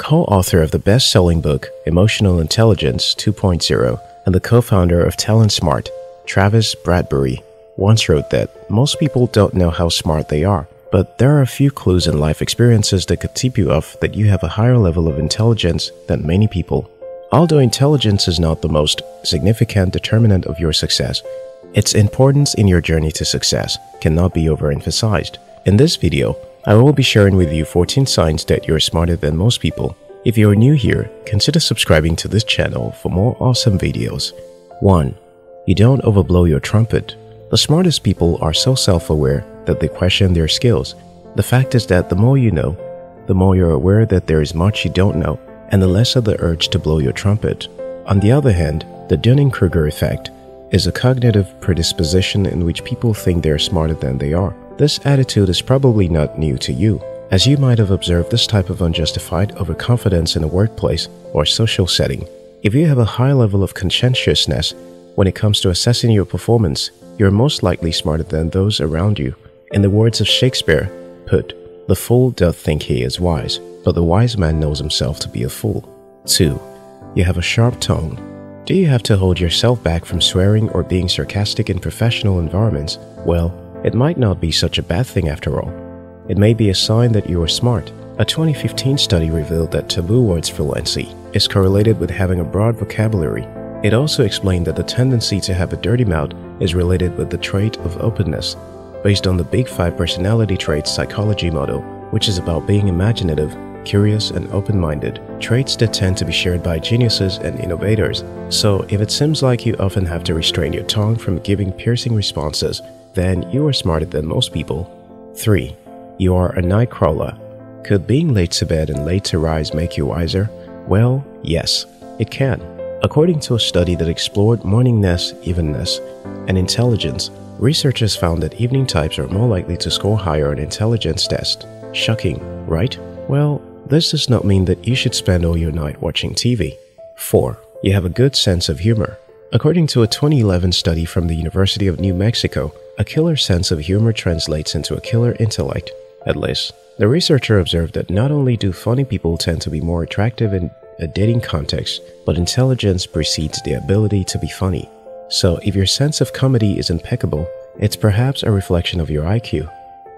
co-author of the best-selling book Emotional Intelligence 2.0 and the co-founder of Talent Smart, Travis Bradberry, once wrote that most people don't know how smart they are, but there are a few clues in life experiences that could tip you off that you have a higher level of intelligence than many people. Although intelligence is not the most significant determinant of your success, its importance in your journey to success cannot be overemphasized. In this video, I will be sharing with you 14 signs that you're smarter than most people. If you're new here, consider subscribing to this channel for more awesome videos. 1. You don't overblow your trumpet. The smartest people are so self-aware that they question their skills. The fact is that the more you know, the more you're aware that there is much you don't know, and the lesser the urge to blow your trumpet. On the other hand, the Dunning-Kruger effect is a cognitive predisposition in which people think they're smarter than they are. This attitude is probably not new to you, as you might have observed this type of unjustified overconfidence in a workplace or social setting. If you have a high level of conscientiousness when it comes to assessing your performance, you're most likely smarter than those around you. In the words of Shakespeare, put, "The fool doth think he is wise, but the wise man knows himself to be a fool." 2. You have a sharp tongue. Do you have to hold yourself back from swearing or being sarcastic in professional environments? Well, it might not be such a bad thing after all. It may be a sign that you are smart. A 2015 study revealed that taboo words fluency is correlated with having a broad vocabulary. It also explained that the tendency to have a dirty mouth is related with the trait of openness, based on the Big 5 personality traits psychology model, which is about being imaginative, curious, and open-minded, traits that tend to be shared by geniuses and innovators. So if it seems like you often have to restrain your tongue from giving piercing responses, then you are smarter than most people. 3. You are a night crawler. Could being late to bed and late to rise make you wiser? Well, yes, it can. According to a study that explored morningness, evenness, and intelligence, researchers found that evening types are more likely to score higher on intelligence tests. Shocking, right? Well, this does not mean that you should spend all your night watching TV. 4. You have a good sense of humor. According to a 2011 study from the University of New Mexico, a killer sense of humor translates into a killer intellect. At least, the researcher observed that not only do funny people tend to be more attractive in a dating context, but intelligence precedes the ability to be funny. So if your sense of comedy is impeccable, it's perhaps a reflection of your IQ.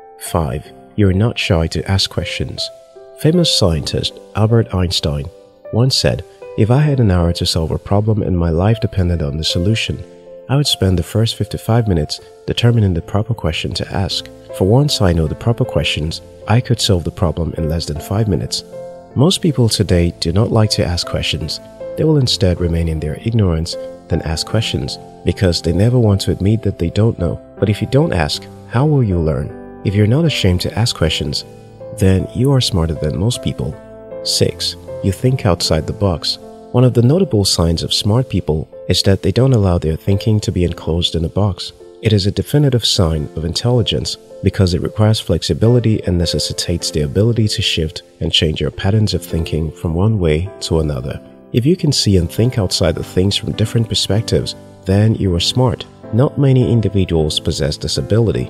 5. You're not shy to ask questions. Famous scientist Albert Einstein once said, "If I had an hour to solve a problem and my life depended on the solution, I would spend the first 55 minutes determining the proper question to ask. For once I know the proper questions, I could solve the problem in less than 5 minutes." Most people today do not like to ask questions. They will instead remain in their ignorance than ask questions because they never want to admit that they don't know. But if you don't ask, how will you learn? If you're not ashamed to ask questions, then you are smarter than most people. 6. You think outside the box. One of the notable signs of smart people is that they don't allow their thinking to be enclosed in a box. It is a definitive sign of intelligence because it requires flexibility and necessitates the ability to shift and change your patterns of thinking from one way to another. If you can see and think outside the things from different perspectives, then you are smart. Not many individuals possess this ability.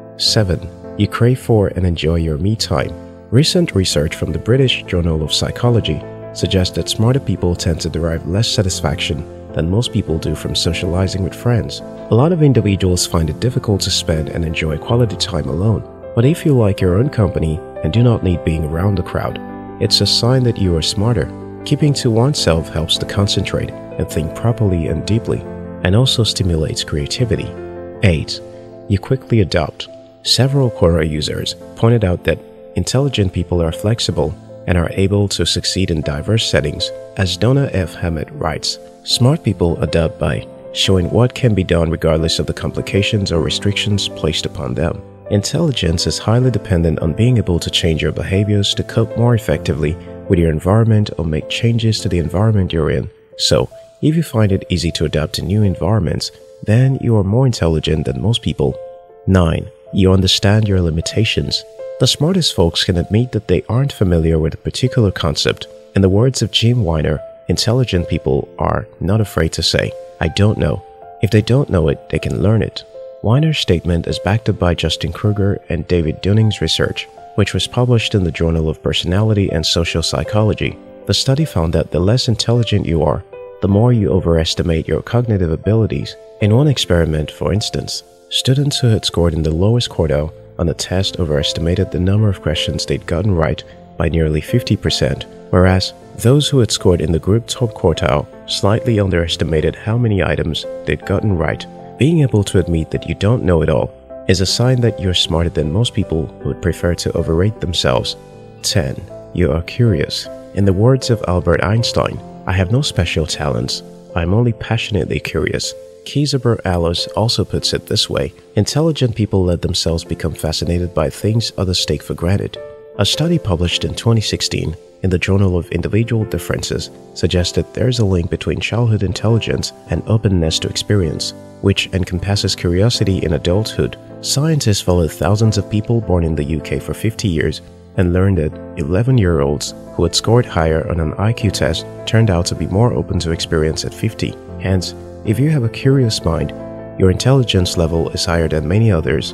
7. You crave for and enjoy your me time. Recent research from the British Journal of Psychology suggests that smarter people tend to derive less satisfaction than most people do from socializing with friends. A lot of individuals find it difficult to spend and enjoy quality time alone. But if you like your own company and do not need being around the crowd, it's a sign that you are smarter. Keeping to oneself helps to concentrate and think properly and deeply, and also stimulates creativity. 8. You quickly adapt. Several Quora users pointed out that intelligent people are flexible and are able to succeed in diverse settings. As Donna F. Hammett writes, smart people adapt by showing what can be done regardless of the complications or restrictions placed upon them. Intelligence is highly dependent on being able to change your behaviors to cope more effectively with your environment or make changes to the environment you're in. So, if you find it easy to adapt to new environments, then you are more intelligent than most people. 9. You understand your limitations. The smartest folks can admit that they aren't familiar with a particular concept. In the words of Jim Weiner, intelligent people are not afraid to say, "I don't know." If they don't know it, they can learn it. Weiner's statement is backed up by Justin Kruger and David Dunning's research, which was published in the Journal of Personality and Social Psychology. The study found that the less intelligent you are, the more you overestimate your cognitive abilities. In one experiment, for instance, students who had scored in the lowest quartile on the test overestimated the number of questions they'd gotten right by nearly 50%, whereas those who had scored in the group top quartile slightly underestimated how many items they'd gotten right. Being able to admit that you don't know it all is a sign that you're smarter than most people who would prefer to overrate themselves. 10. You are curious. In the words of Albert Einstein, "I have no special talents. I'm only passionately curious." Kieseber-Allos also puts it this way: intelligent people let themselves become fascinated by things others take for granted. A study published in 2016 in the Journal of Individual Differences suggested there is a link between childhood intelligence and openness to experience, which encompasses curiosity in adulthood. Scientists followed thousands of people born in the UK for 50 years and learned that 11-year-olds who had scored higher on an IQ test turned out to be more open to experience at 50. Hence, if you have a curious mind, your intelligence level is higher than many others.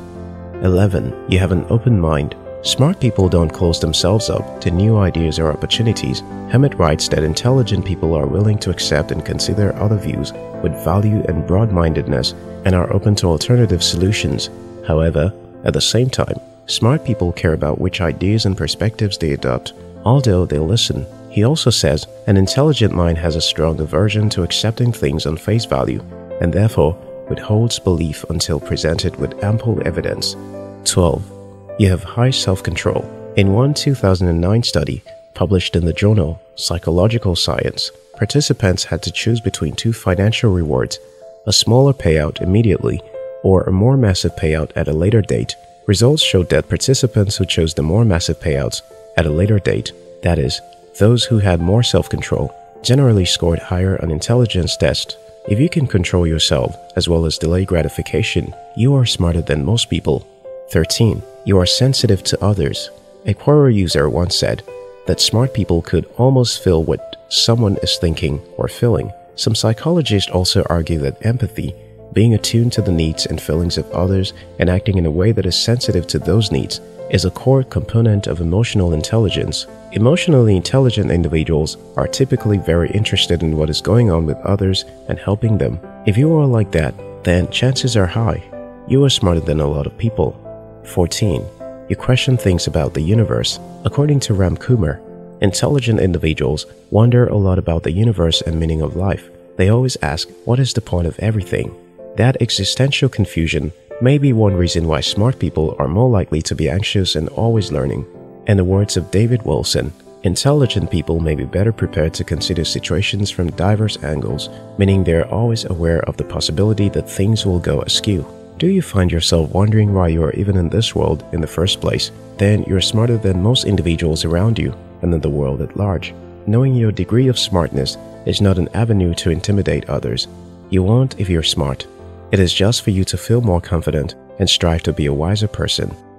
11. You have an open mind. Smart people don't close themselves up to new ideas or opportunities. Hammett writes that intelligent people are willing to accept and consider other views with value and broad-mindedness and are open to alternative solutions. However, at the same time, smart people care about which ideas and perspectives they adopt, although they listen. He also says an intelligent mind has a strong aversion to accepting things on face value and therefore withholds belief until presented with ample evidence. 12. You have high self-control. In one 2009 study published in the journal Psychological Science, participants had to choose between two financial rewards: a smaller payout immediately or a more massive payout at a later date. Results showed that participants who chose the more massive payouts at a later date, that is, those who had more self-control, generally scored higher on intelligence tests. If you can control yourself as well as delay gratification, you are smarter than most people. 13. You are sensitive to others. A Quora user once said that smart people could almost feel what someone is thinking or feeling. Some psychologists also argue that empathy, being attuned to the needs and feelings of others and acting in a way that is sensitive to those needs, is a core component of emotional intelligence. Emotionally intelligent individuals are typically very interested in what is going on with others and helping them. If you are like that, then chances are high you are smarter than a lot of people. 14. You question things about the universe. According to Ram Kumar, intelligent individuals wonder a lot about the universe and meaning of life. They always ask, what is the point of everything? That existential confusion may be one reason why smart people are more likely to be anxious and always learning. In the words of David Wilson, intelligent people may be better prepared to consider situations from diverse angles, meaning they are always aware of the possibility that things will go askew. Do you find yourself wondering why you are even in this world in the first place? Then you're smarter than most individuals around you and than the world at large. Knowing your degree of smartness is not an avenue to intimidate others. You won't if you're smart. It is just for you to feel more confident and strive to be a wiser person.